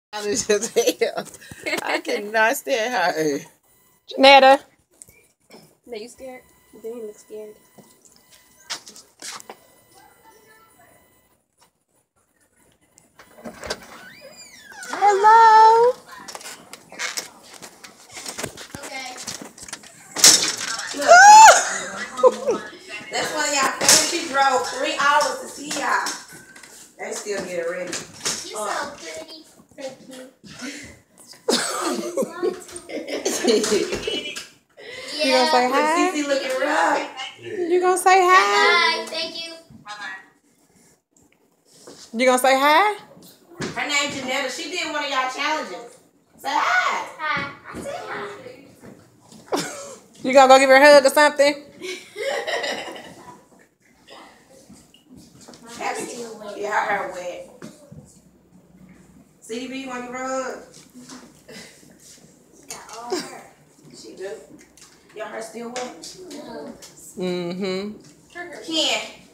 I cannot stand her. Janetta. Are you scared? Then he looks scared. Hello. Okay. That's one of y'all friends. She drove 3 hours to see y'all. They still get it ready. You're so pretty. Thank you. You gonna say hi? Cece looking right. You gonna say hi? Hi. Thank you. You gonna say hi? Her name's Janetta. She did one of y'all challenges. Say hi. Hi. I said hi. You gonna go give her a hug or something? Yeah, her hair wet. CDB, you want to give her a hug? Got all her. She do. Your hair still wet? Mm-hmm. Ken.